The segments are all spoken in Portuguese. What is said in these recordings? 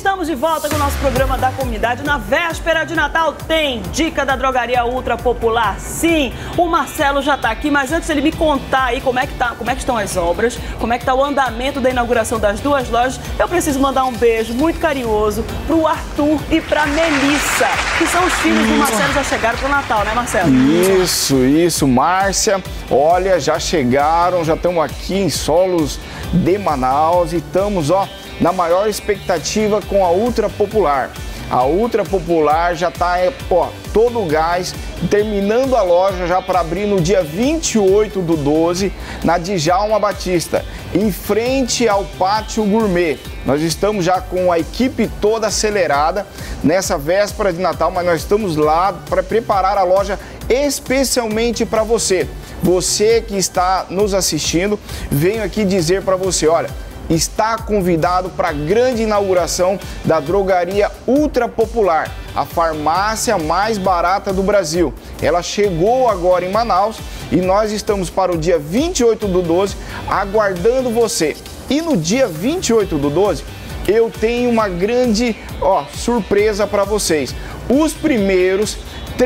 Estamos de volta com o nosso programa da comunidade. Na véspera de Natal tem dica da Drogaria Ultra Popular. Sim, o Marcelo já está aqui, mas antes ele me contar aí como é que estão as obras, como é que está o andamento da inauguração das duas lojas, eu preciso mandar um beijo muito carinhoso para o Arthur e para a Melissa, que são os filhos do Marcelo, já chegaram para o Natal, né, Marcelo? Isso, Márcia. Olha, já chegaram, já estamos aqui em solos de Manaus e estamos, na maior expectativa com a Ultra Popular. A Ultra Popular já está, todo o gás, terminando a loja já para abrir no dia 28/12, na Djalma Batista, em frente ao Pátio Gourmet. Nós estamos já com a equipe toda acelerada nessa véspera de Natal, mas nós estamos lá para preparar a loja especialmente para você. Você que está nos assistindo, venho aqui dizer para você, olha, está convidado para a grande inauguração da Drogaria Ultra Popular, a farmácia mais barata do Brasil. Ela chegou agora em Manaus e nós estamos para o dia 28/12 aguardando você. E no dia 28/12 eu tenho uma grande surpresa para vocês. Os primeiros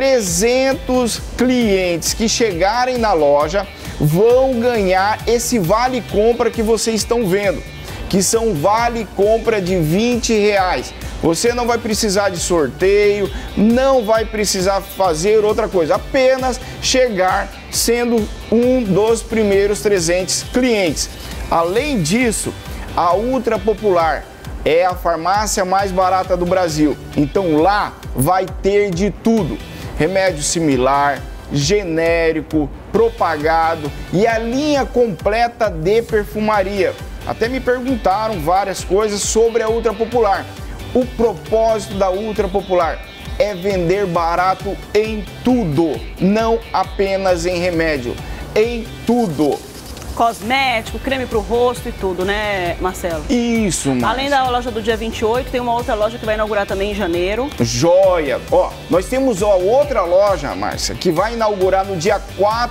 300 clientes que chegarem na loja vão ganhar esse vale compra que vocês estão vendo, que são vale compra de R$20. Você não vai precisar de sorteio, não vai precisar fazer outra coisa, apenas chegar sendo um dos primeiros 300 clientes. Além disso, a Ultra Popular é a farmácia mais barata do Brasil, então lá vai ter de tudo, remédio similar, genérico, propagado e a linha completa de perfumaria. Até me perguntaram várias coisas sobre a Ultra Popular. O propósito da Ultra Popular é vender barato em tudo, não apenas em remédio, em tudo. Cosmético, creme pro rosto e tudo, né, Marcelo? Isso, Márcia. Além da loja do dia 28, tem uma outra loja que vai inaugurar também em janeiro. Joia! Nós temos outra loja, Márcia, que vai inaugurar no dia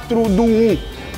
4/1,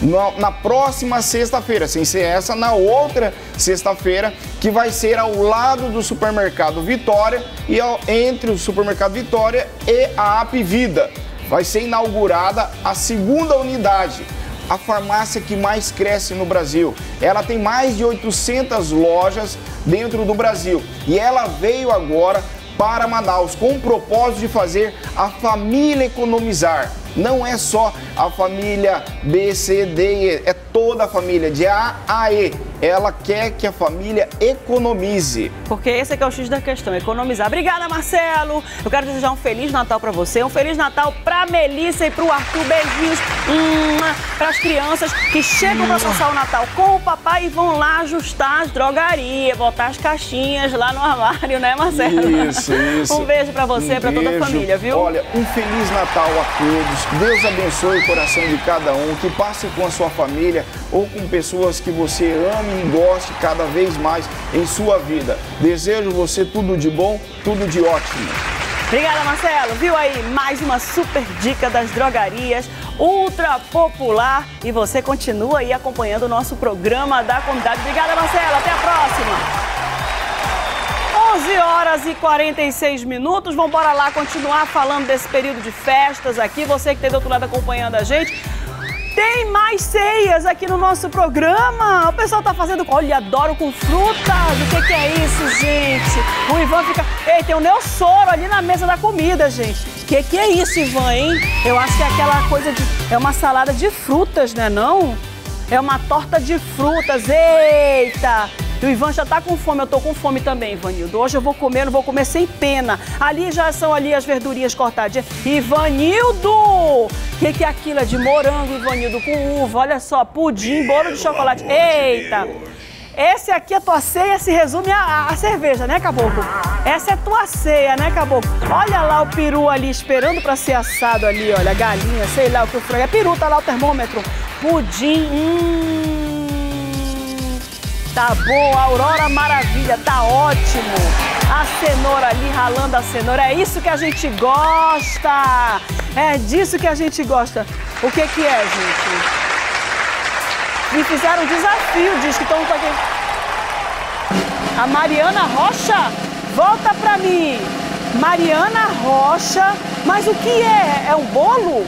na próxima sexta-feira, sem ser essa, na outra sexta-feira, que vai ser ao lado do Supermercado Vitória e entre o Supermercado Vitória e a Apvida. Vai ser inaugurada a segunda unidade. A farmácia que mais cresce no Brasil. Ela tem mais de 800 lojas dentro do Brasil e ela veio agora para Manaus com o propósito de fazer a família economizar. Não é só a família B, C, D e E, é toda a família, de A a E. Ela quer que a família economize. Porque esse é o X da questão, economizar. Obrigada, Marcelo. Eu quero desejar um Feliz Natal para você, um Feliz Natal para Melissa e para o Arthur. Beijinhos para as crianças que chegam para passar o Natal com o papai e vão lá ajustar as drogarias, botar as caixinhas lá no armário, né, Marcelo? Isso. Um beijo para você, para toda a família, viu? Olha, um Feliz Natal a todos. Deus abençoe o coração de cada um, que passe com a sua família ou com pessoas que você ame e goste cada vez mais em sua vida. Desejo você tudo de bom, tudo de ótimo. Obrigada, Marcelo. Viu aí mais uma super dica das drogarias Ultra Popular e você continua aí acompanhando o nosso programa da comunidade. Obrigada, Marcelo. Até a próxima. 11h46. Vamos embora lá continuar falando desse período de festas aqui. Você que está do outro lado acompanhando a gente. Tem mais ceias aqui no nosso programa. O pessoal tá fazendo... Olha, adoro com frutas. O que é isso, gente? O Ivan fica... Ei, tem o Neossoro ali na mesa da comida, gente. O que é isso, Ivan, hein? Eu acho que é aquela coisa de... É uma salada de frutas, né, não? É uma torta de frutas. Eita! E o Ivan já tá com fome, eu tô com fome também, Ivanildo. Hoje eu vou comer, não vou comer sem pena. Ali já são ali as verdurinhas cortadinhas. Ivanildo! O que é aquilo? É de morango, Ivanildo, com uva. Olha só, pudim, bolo de chocolate. Eita! Esse aqui, a tua ceia, se resume a cerveja, né, Caboclo? Essa é tua ceia, né, Caboclo? Olha lá o peru ali, esperando pra ser assado ali, olha, a galinha, sei lá o que o frango. É peru, tá lá o termômetro. Pudim, tá bom, Aurora Maravilha, tá ótimo. A cenoura ali, ralando a cenoura, é isso que a gente gosta. É disso que a gente gosta. O que é, gente? Me fizeram um desafio, diz que estão com aquele... A Mariana Rocha Volta pra mim. Mariana Rocha. Mas o que é? É um bolo?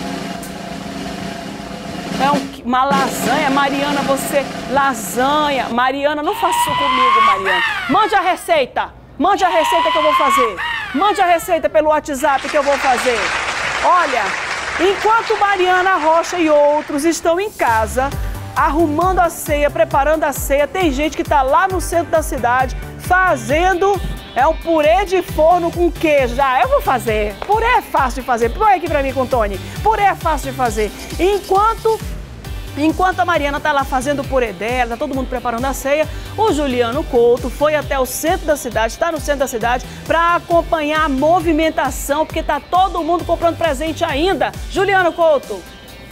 É uma lasanha. Mariana, você... Lasanha. Mariana, não faça isso comigo, Mariana. Mande a receita. Mande a receita que eu vou fazer. Mande a receita pelo WhatsApp que eu vou fazer. Olha, enquanto Mariana Rocha e outros estão em casa, arrumando a ceia, preparando a ceia, tem gente que está lá no centro da cidade fazendo um purê de forno com queijo. Eu vou fazer. Purê é fácil de fazer. Põe aqui pra mim com o Tony. Purê é fácil de fazer. Enquanto a Mariana tá lá fazendo o purê dela, tá todo mundo preparando a ceia, o Juliano Couto foi até o centro da cidade, está no centro da cidade, para acompanhar a movimentação, porque tá todo mundo comprando presente ainda. Juliano Couto.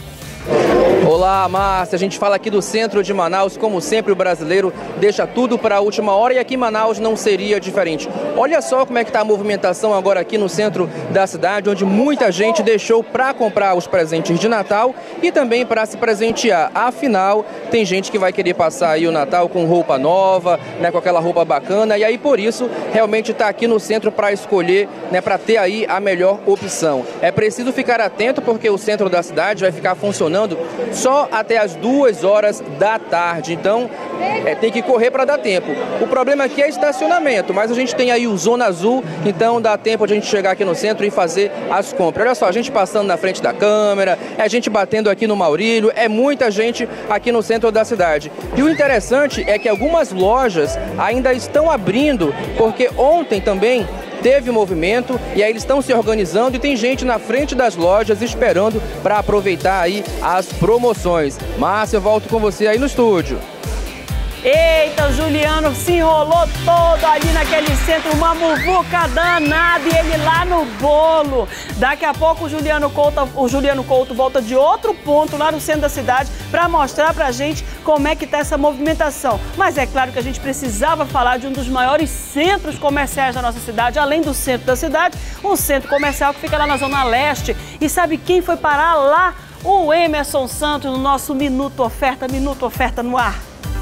Olá, Márcia. A gente fala aqui do centro de Manaus. Como sempre, o brasileiro deixa tudo para a última hora e aqui em Manaus não seria diferente. Olha só como é que está a movimentação agora aqui no centro da cidade, onde muita gente deixou para comprar os presentes de Natal e também para se presentear. Afinal, tem gente que vai querer passar aí o Natal com roupa nova, né, com aquela roupa bacana, e aí por isso realmente está aqui no centro para escolher, né, para ter aí a melhor opção. É preciso ficar atento porque o centro da cidade vai ficar funcionando só até as 2 horas da tarde, então tem que correr para dar tempo. O problema aqui é estacionamento, mas a gente tem aí o Zona Azul, então dá tempo de a gente chegar aqui no centro e fazer as compras. Olha só, a gente passando na frente da câmera, a gente batendo aqui no Maurílio, é muita gente aqui no centro da cidade. E o interessante é que algumas lojas ainda estão abrindo, porque ontem também teve movimento e aí eles estão se organizando e tem gente na frente das lojas esperando para aproveitar aí as promoções. Márcia, eu volto com você aí no estúdio. Eita, o Juliano se enrolou todo ali naquele centro, uma muvuca danada e ele lá no bolo. Daqui a pouco o Juliano Couto volta de outro ponto lá no centro da cidade para mostrar pra gente como é que tá essa movimentação. Mas é claro que a gente precisava falar de um dos maiores centros comerciais da nossa cidade, além do centro da cidade, um centro comercial que fica lá na Zona Leste. E sabe quem foi parar lá? O Emerson Santos, no nosso Minuto Oferta no ar.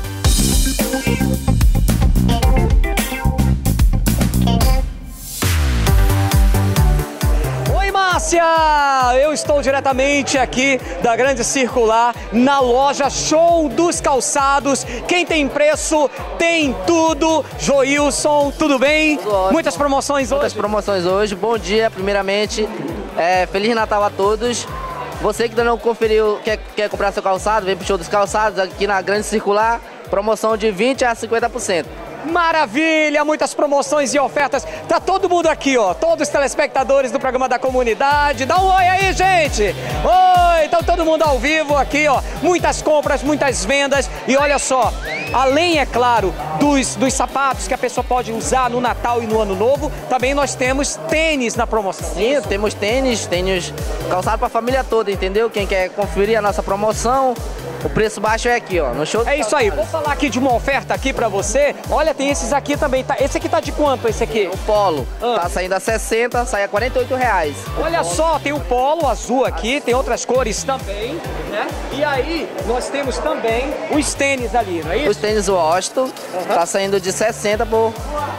Oi, Márcia! Eu estou diretamente aqui da Grande Circular, na loja Show dos Calçados. Quem tem preço, tem tudo. Joilson, tudo bem? Tudo. Muitas promoções hoje? Muitas promoções hoje. Bom dia, primeiramente. Feliz Natal a todos. Você que ainda não conferiu, quer comprar seu calçado, vem pro Show dos Calçados aqui na Grande Circular. Promoção de 20% a 50%. Maravilha, muitas promoções e ofertas. Tá todo mundo aqui, ó, todos os telespectadores do programa da comunidade. Dá um oi aí, gente. Oi, então todo mundo ao vivo aqui, ó. Muitas compras, muitas vendas. E olha só, além, é claro, dos sapatos que a pessoa pode usar no Natal e no Ano Novo, também nós temos tênis na promoção. Sim, temos tênis calçado para a família toda, entendeu? Quem quer conferir a nossa promoção, o preço baixo é aqui, ó, no Show dos É isso aí, vou falar aqui de uma oferta aqui pra você. Olha, tem esses aqui também, tá? Esse aqui tá de quanto, esse aqui? O Polo, tá saindo a 60, sai a R$48. Olha só, tem o Polo azul aqui, tem outras cores também, né? E aí, nós temos também os tênis ali, não é isso? Os tênis Washington, tá saindo de 60 por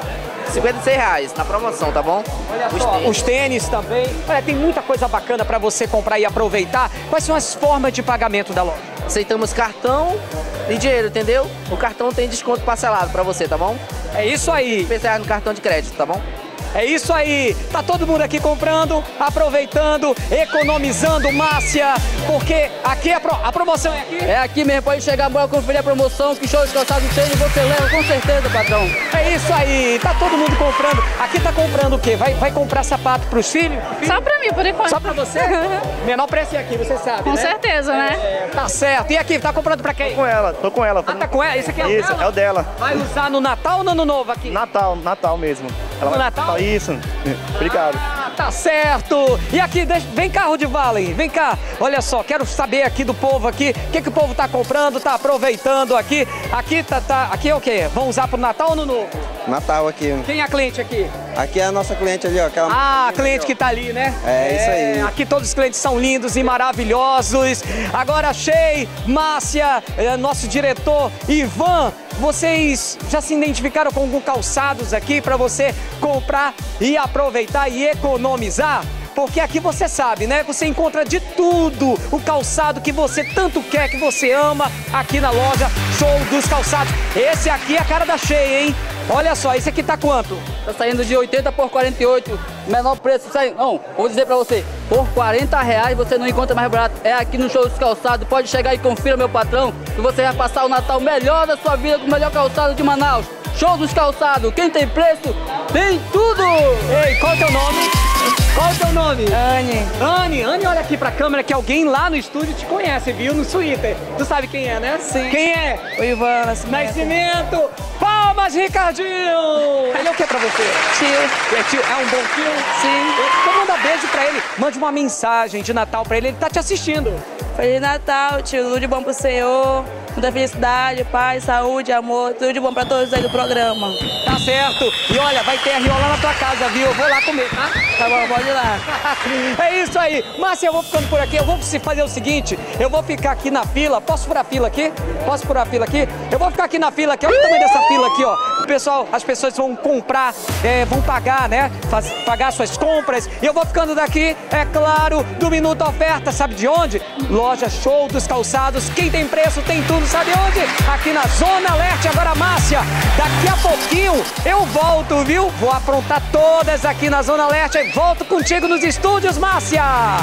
R$56 na promoção, tá bom? Olha só, os tênis também. Olha, tem muita coisa bacana pra você comprar e aproveitar. Quais são as formas de pagamento da loja? Aceitamos cartão e dinheiro, entendeu? O cartão tem desconto parcelado pra você, tá bom? É isso aí. R$50 no cartão de crédito, tá bom? É isso aí, tá todo mundo aqui comprando, aproveitando, economizando, Márcia, porque aqui a promoção é aqui? É aqui mesmo, pode chegar agora, conferir a promoção, que Show dos Calçados tem e você leva com certeza, patrão. É isso aí, tá todo mundo comprando. Aqui tá comprando o quê? Vai comprar sapato pros filhos? Só pra mim, por enquanto. Só pra você? Menor preço é aqui, você sabe, Com né? certeza, né? Tá certo. E aqui, tá comprando pra quem? Tô com ela. Ah, tá com ela? Esse aqui é o Isso, dela? é o dela. Vai usar no Natal ou no Ano Novo aqui? Natal mesmo. Ela No Natal? Isso. Obrigado. Ah, tá certo. E aqui, vem cá, Rudivalen, vem cá. Olha só, quero saber aqui do povo aqui, o que o povo tá comprando, tá aproveitando aqui. Aqui é o quê? Vão usar pro Natal ou no Novo? Natal aqui. Quem é a cliente aqui? Aqui é a nossa cliente ali, ó. Ah, a cliente que tá ali, né? É, isso aí. Aqui todos os clientes são lindos e maravilhosos. Agora, Shei, Márcia, nosso diretor, Ivan, vocês já se identificaram com algum calçados aqui para você comprar e aproveitar e economizar? Porque aqui você sabe, né? Você encontra de tudo, o calçado que você tanto quer, que você ama, aqui na loja Show dos Calçados. Esse aqui é a cara da Shei, hein? Olha só, esse aqui tá quanto? Tá saindo de 80 por 48, menor preço sai. Não, vou dizer pra você, por 40 reais você não encontra mais barato. É aqui no Show dos Calçados, pode chegar e confira, meu patrão, que você vai passar o Natal melhor da sua vida com o melhor calçado de Manaus. Show dos Calçados, quem tem preço, tem tudo! Ei, qual é o teu nome? Qual é o teu nome? Anne. Anne, olha aqui pra câmera que alguém lá no estúdio te conhece, viu? No Twitter. Tu sabe quem é, né? Sim. Quem é? O Ivan Nascimento! Palmas, Ricardinho! Ele é o que pra você? Tio. É tio? É um bom tio? Sim. Então manda beijo pra ele. Mande uma mensagem de Natal pra ele. Ele tá te assistindo. Feliz Natal, tio. Tudo de bom pro Senhor. Muita felicidade, paz, saúde, amor. Tudo de bom pra todos aí do programa. Tá certo. E olha, vai ter RO lá na tua casa, viu? Eu vou lá comer, tá? Tá bom, pode ir lá. É isso aí. Márcia, eu vou ficando por aqui. Eu vou fazer o seguinte. Eu vou ficar aqui na fila. Posso furar a fila aqui? Posso furar a fila aqui? Eu vou ficar aqui na fila aqui. Olha o tamanho dessa fila aqui, ó. O pessoal, as pessoas vão comprar, vão pagar, né? Pagar suas compras. E eu vou ficando daqui, é claro, do Minuto Oferta. Sabe de onde? Loja Show dos Calçados. Quem tem preço tem tudo. Sabe onde? Aqui na Zona Leste. Agora, Márcia, daqui a pouquinho eu volto, viu? Vou aprontar todas aqui na Zona Leste e volto contigo nos estúdios, Márcia!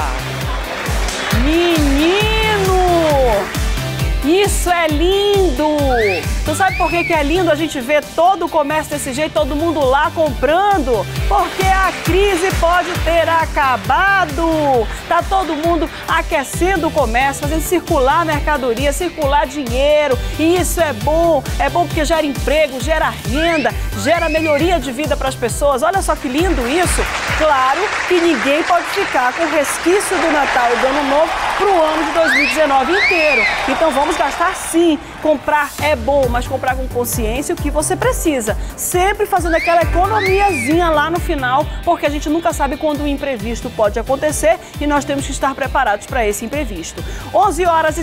Menino! Isso é lindo! Tu sabe por que é lindo a gente ver todo o comércio desse jeito, todo mundo lá comprando? Porque a crise pode ter acabado. Tá todo mundo aquecendo o comércio, fazendo circular mercadoria, circular dinheiro. E isso é bom porque gera emprego, gera renda, gera melhoria de vida para as pessoas. Olha só que lindo isso. Claro que ninguém pode ficar com o resquício do Natal e do Ano Novo para o ano de 2019 inteiro. Então vamos gastar sim. Comprar é bom, mas comprar com consciência o que você precisa. Sempre fazendo aquela economiazinha lá no final, porque a gente nunca sabe quando o imprevisto pode acontecer e nós temos que estar preparados para esse imprevisto. 11 horas e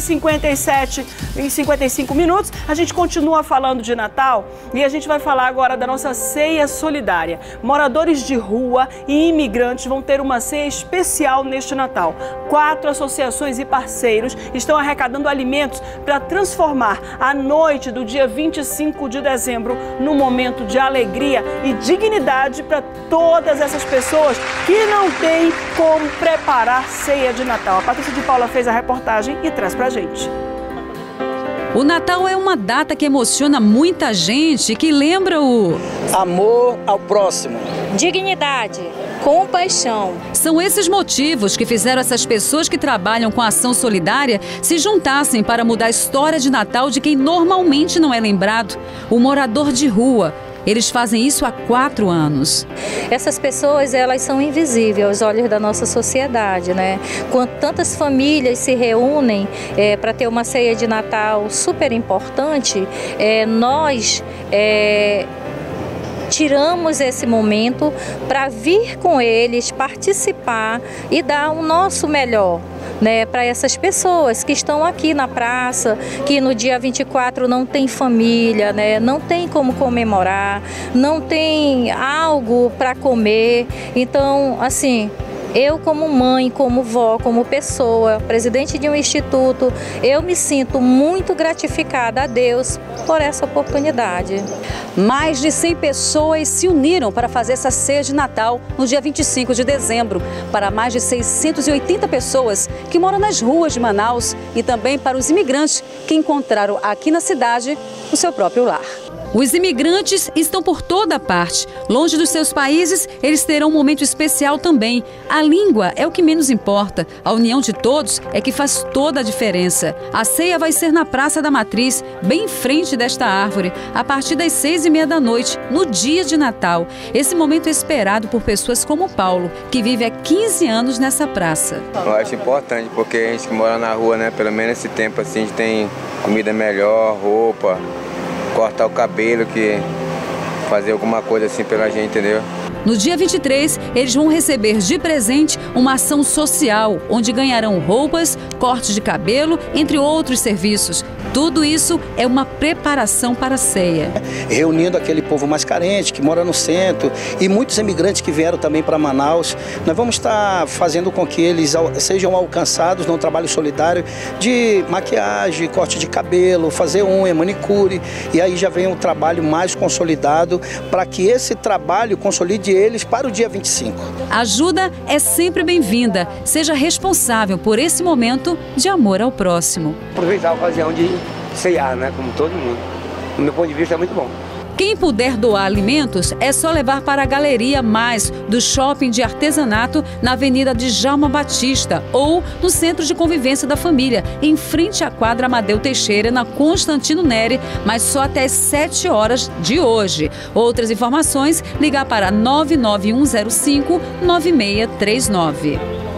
55 minutos, a gente continua falando de Natal e a gente vai falar agora da nossa ceia solidária. Moradores de rua e imigrantes vão ter uma ceia especial neste Natal. 4 associações e parceiros estão arrecadando alimentos para transformar a noite do dia 25 de dezembro num momento de alegria e dignidade para todas essas pessoas que não têm como preparar ceia de Natal. A Patrícia de Paula fez a reportagem e traz pra gente. O Natal é uma data que emociona muita gente, que lembra o amor ao próximo, dignidade, compaixão. São esses motivos que fizeram essas pessoas que trabalham com a ação solidária se juntassem para mudar a história de Natal de quem normalmente não é lembrado, o morador de rua. Eles fazem isso há 4 anos. Essas pessoas, elas são invisíveis aos olhos da nossa sociedade, né? Quando tantas famílias se reúnem para ter uma ceia de Natal super importante, nós tiramos esse momento para vir com eles, participar e dar o nosso melhor, né, para essas pessoas que estão aqui na praça, que no dia 24 não tem família, né, não tem como comemorar, não tem algo para comer. Então, assim, eu como mãe, como vó, como pessoa, presidente de um instituto, eu me sinto muito gratificada a Deus por essa oportunidade. Mais de 100 pessoas se uniram para fazer essa ceia de Natal no dia 25 de dezembro, para mais de 680 pessoas que moram nas ruas de Manaus e também para os imigrantes que encontraram aqui na cidade o seu próprio lar. Os imigrantes estão por toda parte. Longe dos seus países, eles terão um momento especial também. A língua é o que menos importa. A união de todos é que faz toda a diferença. A ceia vai ser na Praça da Matriz, bem em frente desta árvore, a partir das 6h30 da noite, no dia de Natal. Esse momento é esperado por pessoas como o Paulo, que vive há 15 anos nessa praça. Eu acho importante, porque a gente que mora na rua, né, pelo menos esse tempo assim, a gente tem comida melhor, roupa, cortar o cabelo, que fazer alguma coisa assim pela gente, entendeu? No dia 23, eles vão receber de presente uma ação social, onde ganharão roupas, cortes de cabelo, entre outros serviços. Tudo isso é uma preparação para a ceia. Reunindo aquele povo mais carente, que mora no centro, e muitos imigrantes que vieram também para Manaus, nós vamos estar fazendo com que eles sejam alcançados num trabalho solidário de maquiagem, corte de cabelo, fazer unha, manicure, e aí já vem um trabalho mais consolidado para que esse trabalho consolide eles para o dia 25. A ajuda é sempre bem-vinda. Seja responsável por esse momento de amor ao próximo. Aproveitar a ocasião de ceiar, né, como todo mundo. Do meu ponto de vista é muito bom. Quem puder doar alimentos é só levar para a Galeria Mais do Shopping de Artesanato na Avenida Djalma Batista ou no Centro de Convivência da Família, em frente à quadra Amadeu Teixeira, na Constantino Neri, mas só até às 7 horas de hoje. Outras informações, ligar para 99105-9639.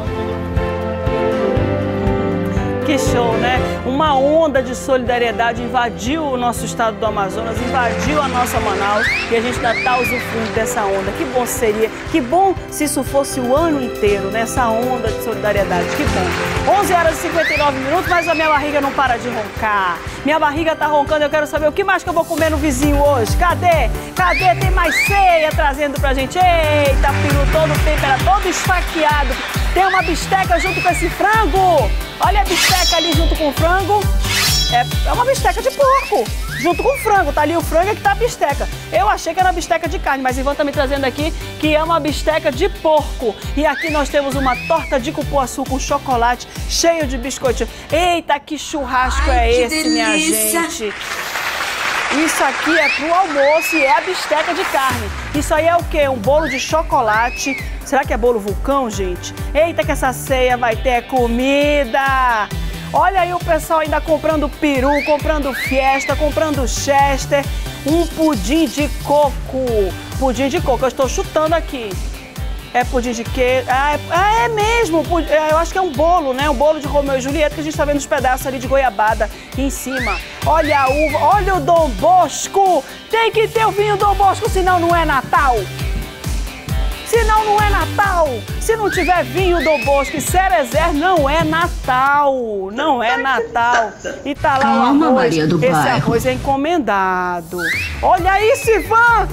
Que show, né? Uma onda de solidariedade invadiu o nosso estado do Amazonas, invadiu a nossa Manaus e a gente ainda está usufruindo dessa onda. Que bom seria, que bom se isso fosse o ano inteiro, nessa onda de solidariedade, que bom. 11 horas e 59 minutos, mas a minha barriga não para de roncar. Minha barriga tá roncando, eu quero saber o que mais que eu vou comer no vizinho hoje. Cadê? Cadê? Tem mais ceia trazendo pra gente. Eita, peru todo tempera, todo esfaqueado. Tem uma bisteca junto com esse frango. Olha a bisteca ali junto com o frango. É uma bisteca de porco, junto com o frango. Tá ali o frango e aqui tá a bisteca. Eu achei que era bisteca de carne, mas Ivan tá me trazendo aqui que é uma bisteca de porco. E aqui nós temos uma torta de cupuaçu com chocolate, cheio de biscoitinho. Eita, que churrasco é esse, delícia, minha gente? Isso aqui é pro almoço e é a bisteca de carne. Isso aí é o quê? Um bolo de chocolate. Será que é bolo vulcão, gente? Eita, que essa ceia vai ter comida! Olha aí o pessoal ainda comprando peru, comprando fiesta, comprando chester. Um pudim de coco. Pudim de coco, eu estou chutando aqui. É pudim de queijo. É mesmo. Eu acho que é um bolo, né? Um bolo de Romeu e Julieta que a gente tá vendo os pedaços ali de goiabada em cima. Olha a uva, olha o Dom Bosco. Tem que ter o vinho Dom Bosco, senão não é Natal. Senão não é Natal. Se não tiver vinho Dom Bosco e Cerezer, não é Natal. Não é Natal. E tá lá o arroz. Maria do Esse bairro. arroz é encomendado. Olha isso, Ivan.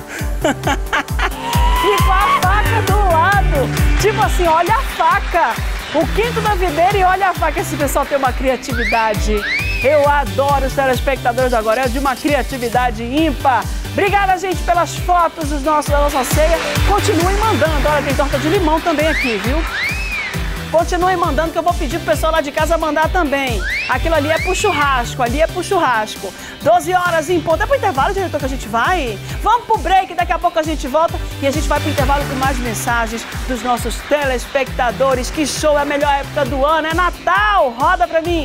E com a faca do lado. Tipo assim, olha a faca. O quinto da videira e olha a faca. Esse pessoal tem uma criatividade. Eu adoro os telespectadores agora. É de uma criatividade ímpar. Obrigada, gente, pelas fotos da nossa ceia. Continuem mandando. Olha, tem torta de limão também aqui, viu? Continuem mandando que eu vou pedir pro pessoal lá de casa mandar também. Aquilo ali é pro churrasco, ali é pro churrasco. 12 horas em ponto. É pro intervalo, diretor, que a gente vai? Vamos pro break, daqui a pouco a gente volta e a gente vai pro intervalo com mais mensagens dos nossos telespectadores. Que show, é a melhor época do ano, é Natal. Roda pra mim.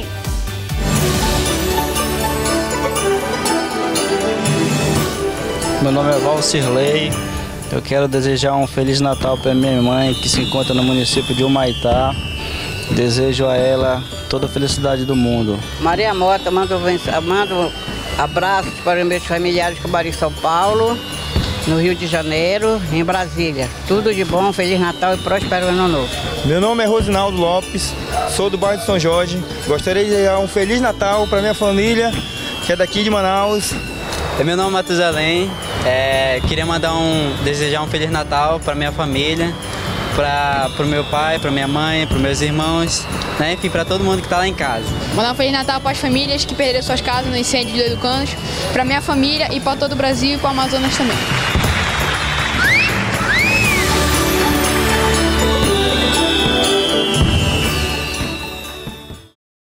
Meu nome é Valcirley. Eu quero desejar um Feliz Natal para minha mãe, que se encontra no município de Humaitá. Desejo a ela toda a felicidade do mundo. Maria Mota, mando abraços para meus familiares que moram em São Paulo, no Rio de Janeiro, em Brasília. Tudo de bom, Feliz Natal e próspero Ano Novo. Meu nome é Rosinaldo Lopes, sou do bairro de São Jorge. Gostaria de desejar um Feliz Natal para minha família, que é daqui de Manaus. Meu nome é Matusalém. Queria desejar um Feliz Natal para minha família, para o meu pai, para minha mãe, para meus irmãos, né? Enfim, para todo mundo que está lá em casa. Mandar um Feliz Natal para as famílias que perderam suas casas no incêndio de Educanos, para minha família e para todo o Brasil e para o Amazonas também.